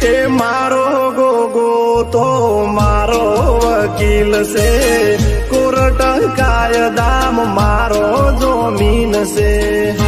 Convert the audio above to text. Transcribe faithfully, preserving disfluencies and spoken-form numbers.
ए मारो गोगो तो मारो वकील से, कोर्ट कायदाम मारो जमीन से।